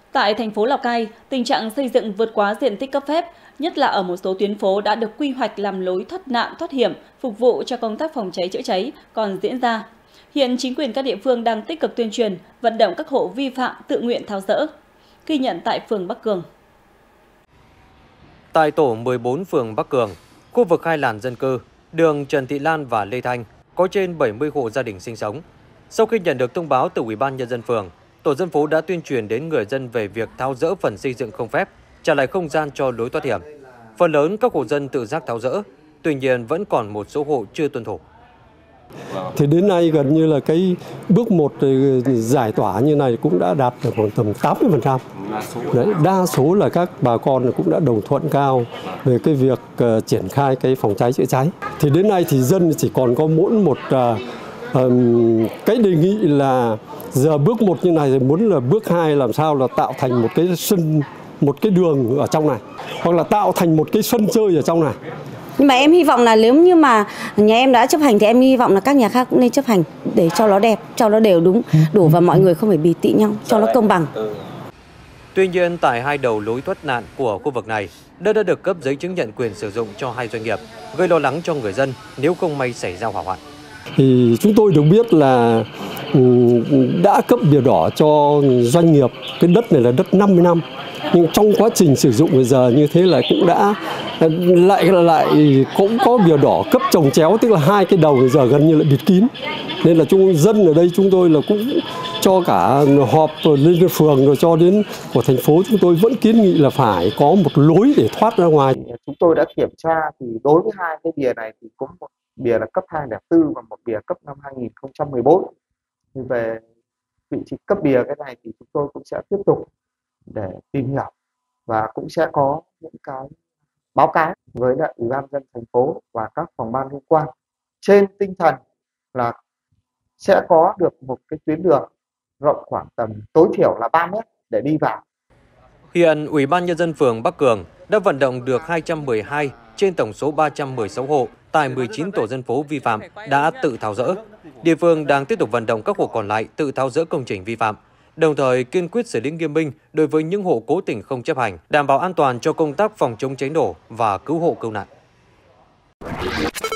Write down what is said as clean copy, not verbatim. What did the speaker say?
Tại thành phố Lào Cai, tình trạng xây dựng vượt quá diện tích cấp phép, nhất là ở một số tuyến phố đã được quy hoạch làm lối thoát nạn thoát hiểm, phục vụ cho công tác phòng cháy chữa cháy còn diễn ra. Hiện chính quyền các địa phương đang tích cực tuyên truyền, vận động các hộ vi phạm tự nguyện tháo dỡ. Ghi nhận tại phường Bắc Cường. Tại tổ 14 phường Bắc Cường, khu vực hai làn dân cư, đường Trần Thị Lan và Lê Thanh có trên 70 hộ gia đình sinh sống. Sau khi nhận được thông báo từ Ủy ban Nhân dân phường, tổ dân phố đã tuyên truyền đến người dân về việc tháo dỡ phần xây dựng không phép, trả lại không gian cho lối thoát hiểm. Phần lớn các hộ dân tự giác tháo dỡ, tuy nhiên vẫn còn một số hộ chưa tuân thủ. Thì đến nay gần như là cái bước 1 giải tỏa như này cũng đã đạt được khoảng tầm 80%. Đấy, đa số là các bà con cũng đã đồng thuận cao về cái việc triển khai cái phòng cháy chữa cháy. Thì đến nay thì dân chỉ còn có mỗi một cái đề nghị là giờ bước 1 như này thì muốn là bước 2 làm sao là tạo thành một cái sân, một cái đường ở trong này, hoặc là tạo thành một cái sân chơi ở trong này. Nhưng mà em hy vọng là nếu như mà nhà em đã chấp hành thì em hy vọng là các nhà khác cũng nên chấp hành để cho nó đẹp, cho nó đều đủ và mọi người không phải bì tị nhau, cho nó công bằng. Tuy nhiên, tại hai đầu lối thoát nạn của khu vực này, đất đã được cấp giấy chứng nhận quyền sử dụng cho hai doanh nghiệp, gây lo lắng cho người dân nếu không may xảy ra hỏa hoạn. Thì chúng tôi được biết là đã cấp bìa đỏ cho doanh nghiệp, cái đất này là đất 50 năm. Nhưng trong quá trình sử dụng bây giờ như thế là cũng đã lại cũng có bìa đỏ cấp chồng chéo, tức là hai cái đầu bây giờ gần như là bịt kín. Nên là dân ở đây chúng tôi là cũng cho cả họp lên phường rồi cho đến của thành phố, chúng tôi vẫn kiến nghị là phải có một lối để thoát ra ngoài. Chúng tôi đã kiểm tra thì đối với hai cái bìa này thì có một bìa là cấp 2004 và một bìa cấp năm 2014. Thì về vị trí cấp bìa cái này thì chúng tôi cũng sẽ tiếp tục để tìm hiểu và cũng sẽ có những cái báo cáo với lại Ủy ban nhân dân thành phố và các phòng ban liên quan, trên tinh thần là sẽ có được một cái tuyến đường rộng khoảng tầm tối thiểu là 3 mét để đi vào. Hiện Ủy ban Nhân dân phường Bắc Cường đã vận động được 212 trên tổng số 316 hộ tại 19 tổ dân phố vi phạm đã tự tháo dỡ. Địa phương đang tiếp tục vận động các hộ còn lại tự tháo dỡ công trình vi phạm, đồng thời kiên quyết xử lý nghiêm minh đối với những hộ cố tình không chấp hành, đảm bảo an toàn cho công tác phòng chống cháy nổ và cứu hộ cứu nạn.